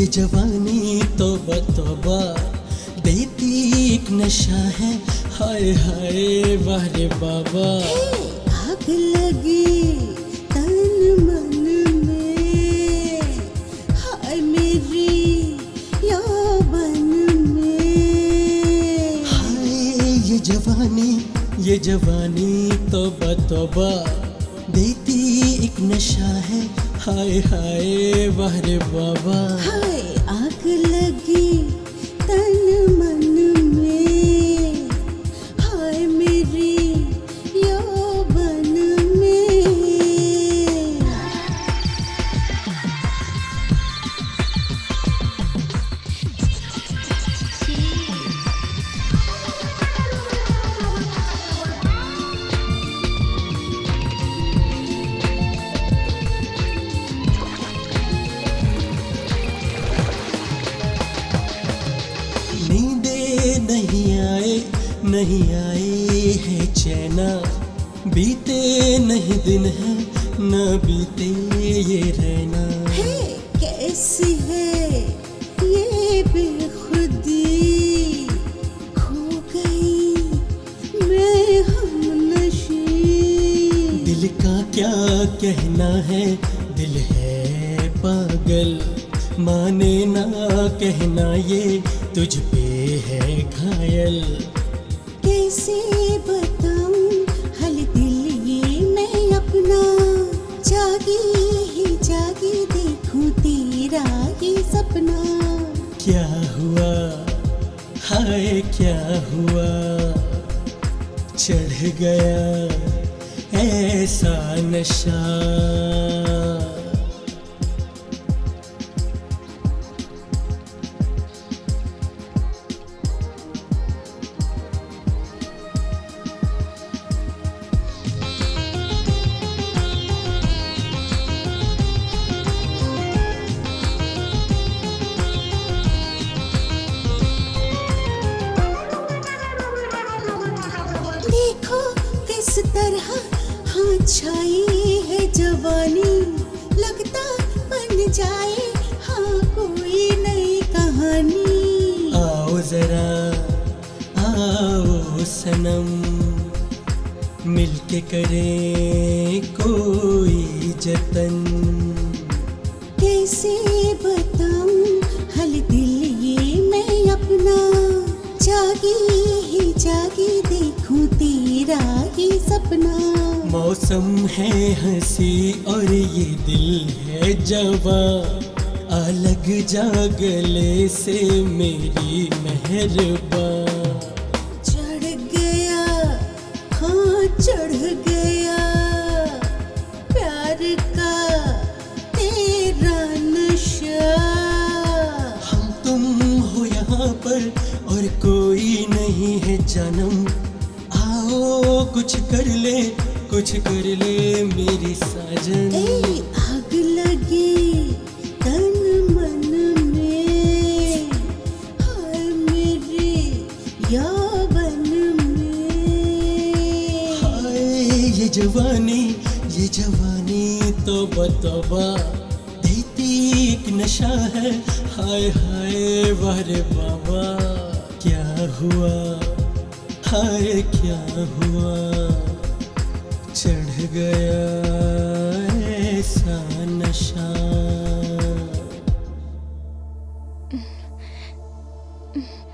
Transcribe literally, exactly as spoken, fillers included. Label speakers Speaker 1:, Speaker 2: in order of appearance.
Speaker 1: ये जवानी तौबा तौबा देती एक नशा है, हाय हाय वाह रे बाबा।
Speaker 2: आग लगी तन मन में, हाय मेरी यौवन में।
Speaker 1: हाय ये जवानी ये जवानी तौबा तौबा देती एक नशा है, हाय हाय वाह रे बाबा।
Speaker 2: हाय आग लगी तन मन में, हाय मेरी यौवन में।
Speaker 1: नींदे नहीं आए नहीं आए है चैना, बीते नहीं दिन है न बीते ये रहना।
Speaker 2: है कैसी है ये बेखुदी, खो गई मैं हमनशी।
Speaker 1: दिल का क्या कहना है, दिल है पागल, माने ना कहना ये तुझ पे है घायल।
Speaker 2: कैसे बताऊं हाल दिल ये मैं अपना, जागी ही जागी देखूं तेरा ये सपना।
Speaker 1: क्या हुआ हाय क्या हुआ, चढ़ गया ऐसा नशा।
Speaker 2: देखो किस तरह हाँ छाई है जवानी, लगता बन जाए हाँ कोई नई कहानी।
Speaker 1: आओ जरा आओ सनम, मिलके करें कोई जतन।
Speaker 2: कैसे बताऊं हाल दिल ये मैं अपना, जागी ही जागी देखूं तेरा ये सपना।
Speaker 1: मौसम है हंसी और ये दिल है जवां, अलग जा गले से मेरी मेहरबान।
Speaker 2: चढ़ गया हाँ चढ़ गया प्यार का तेरा नशा।
Speaker 1: हम तुम हो यहाँ पर और कोई नहीं है जानम, आओ कुछ कर ले कुछ कर ले मेरी साजन।
Speaker 2: ए आग लगी तन मन में, हाय मेरी यौवन में।
Speaker 1: हाय ये जवानी ये जवानी तौबा तौबा देती एक नशा है, हाय हाय वाह रे बाबा। क्या हुआ हाय क्या हुआ, चढ़ गया ऐसा नशा।